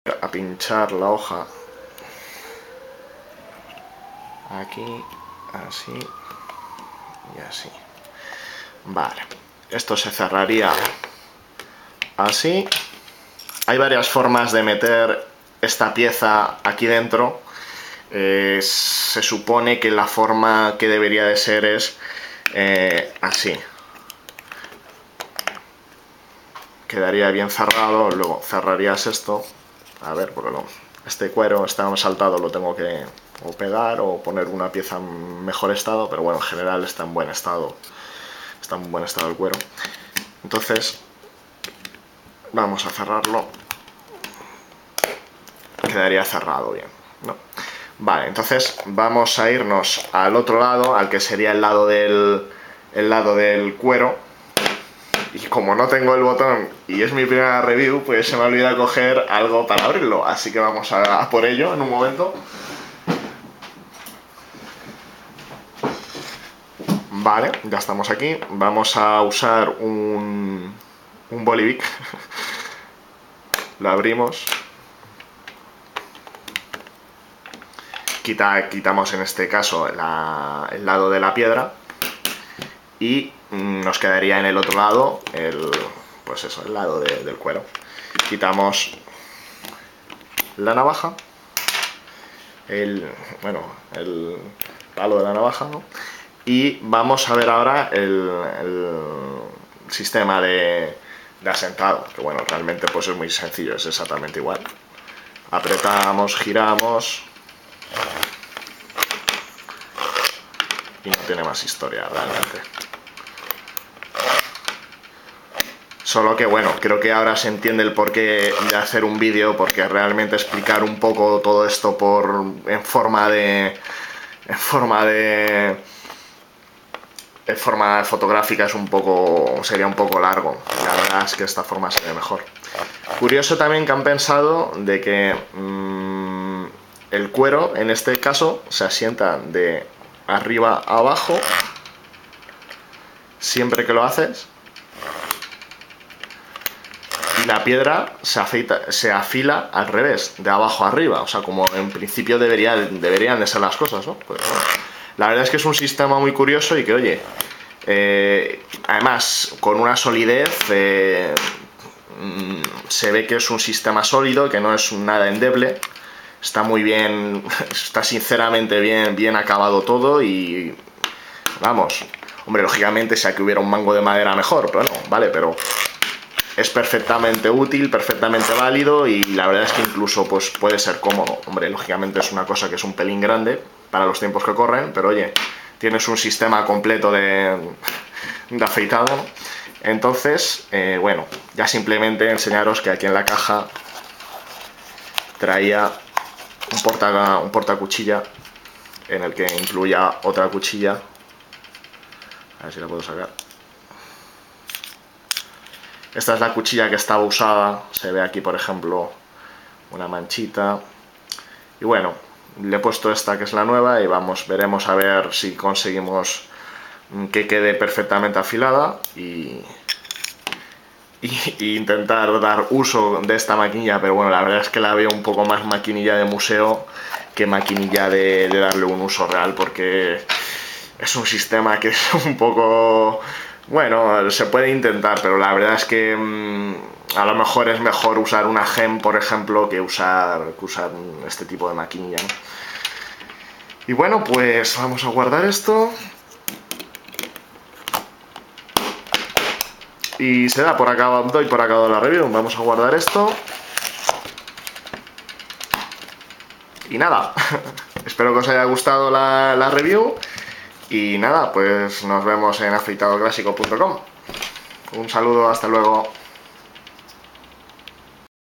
a pinchar la hoja aquí, así y así. Vale, esto se cerraría así. Hay varias formas de meter esta pieza aquí dentro. Se supone que la forma que debería de ser es así. Quedaría bien cerrado, luego cerrarías esto. A ver, porque no, este cuero está saltado, lo tengo que o pegar o poner una pieza en mejor estado, pero bueno, en general está en buen estado. Está en buen estado el cuero. Entonces, vamos a cerrarlo. Quedaría cerrado bien, ¿no? Vale, entonces vamos a irnos al otro lado, al que sería el lado del cuero. Y como no tengo el botón y es mi primera review, pues se me olvida coger algo para abrirlo. Así que vamos a por ello en un momento. Vale, ya estamos aquí. Vamos a usar un Bolivic. Lo abrimos. Quitamos en este caso el lado de la piedra. Y nos quedaría en el otro lado pues eso, el lado del cuero. Quitamos la navaja, el palo de la navaja, ¿no? Y vamos a ver ahora el sistema de asentado, que bueno, realmente pues es muy sencillo, es exactamente igual. Apretamos, giramos y no tiene más historia realmente. Solo que bueno, creo que ahora se entiende el porqué de hacer un vídeo, porque realmente explicar un poco todo esto en forma fotográfica sería un poco largo. La verdad es que esta forma se ve mejor. Curioso también que han pensado de que el cuero en este caso se asienta de arriba a abajo siempre que lo haces. Y la piedra se afila al revés, de abajo a arriba, o sea, como en principio deberían de ser las cosas, ¿no? Pues, bueno, la verdad es que es un sistema muy curioso y que, oye, además, con una solidez, se ve que es un sistema sólido, que no es nada endeble, está muy bien, está sinceramente bien acabado todo y, vamos, hombre, lógicamente, si aquí hubiera un mango de madera mejor, pero no, vale, pero es perfectamente útil, perfectamente válido y la verdad es que incluso pues, puede ser cómodo. Hombre, lógicamente es una cosa que es un pelín grande para los tiempos que corren, pero oye, tienes un sistema completo de afeitado, ¿no? Entonces, bueno, ya simplemente enseñaros que aquí en la caja traía un portacuchilla en el que incluía otra cuchilla. A ver si la puedo sacar. Esta es la cuchilla que estaba usada, se ve aquí por ejemplo una manchita. Y bueno, le he puesto esta que es la nueva y veremos a ver si conseguimos que quede perfectamente afilada y intentar dar uso de esta maquinilla, pero bueno, la verdad es que la veo un poco más maquinilla de museo que maquinilla de darle un uso real, porque es un sistema que es un poco... Bueno, se puede intentar, pero la verdad es que a lo mejor es mejor usar una GEM, por ejemplo, que usar este tipo de maquinilla, ¿no? Y bueno, pues vamos a guardar esto. Y se da por acabado, doy por acabado la review. Vamos a guardar esto. Y nada, espero que os haya gustado la review. Y nada, pues nos vemos en afeitadoclásico.com. Un saludo, hasta luego.